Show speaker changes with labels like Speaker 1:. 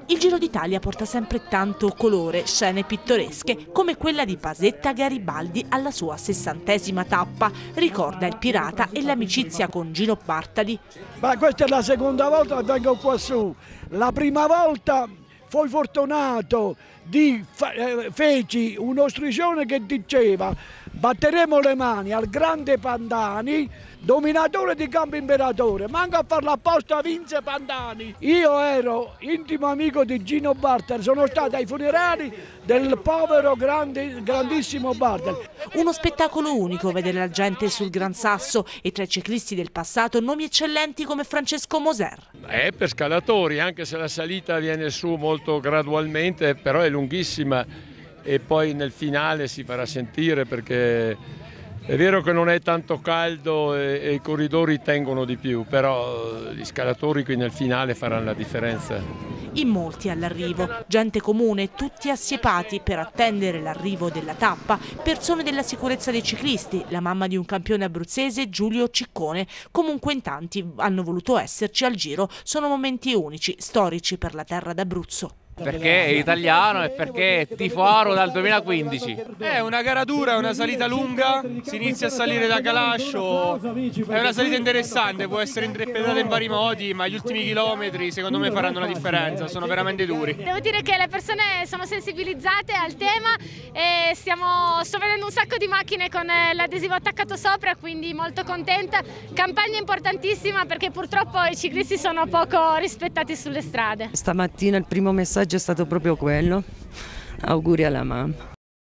Speaker 1: Il Giro d'Italia porta sempre tanto colore, scene pittoresche, come quella di Pasetta Garibaldi alla sua 60ª tappa. Ricorda il pirata e l'amicizia con Gino Bartali.
Speaker 2: Ma questa è la seconda volta che vengo qua su. La prima volta fui fortunato, feci un'ostruzione che diceva: batteremo le mani al grande Pandani, dominatore di Campo Imperatore. Manco a farlo apposta vinse Pandani. Io ero intimo amico di Gino Bartali, sono stato ai funerali del povero grandissimo Bartali.
Speaker 1: Uno spettacolo unico vedere la gente sul Gran Sasso e tra i ciclisti del passato nomi eccellenti come Francesco Moser.
Speaker 3: È per scalatori, anche se la salita viene su molto gradualmente, però è lunghissima e poi nel finale si farà sentire, perché è vero che non è tanto caldo e i corridori tengono di più, però gli scalatori qui nel finale faranno la differenza.
Speaker 1: In molti all'arrivo, gente comune, tutti assiepati per attendere l'arrivo della tappa, persone della sicurezza dei ciclisti, la mamma di un campione abruzzese, Giulio Ciccone. Comunque in tanti hanno voluto esserci al Giro, sono momenti unici, storici per la terra d'Abruzzo.
Speaker 4: Perché è italiano e perché è tifaro dal 2015.
Speaker 5: È una gara dura, è una salita lunga, si inizia a salire da Calascio, è una salita interessante, può essere interpretata in vari modi, ma gli ultimi chilometri secondo me faranno la differenza, sono veramente duri.
Speaker 6: Devo dire che le persone sono sensibilizzate al tema e sto vedendo un sacco di macchine con l'adesivo attaccato sopra, quindi molto contenta. Campagna importantissima perché purtroppo i ciclisti sono poco rispettati sulle strade.
Speaker 7: Stamattina il primo messaggio è stato proprio quello: auguri alla mamma.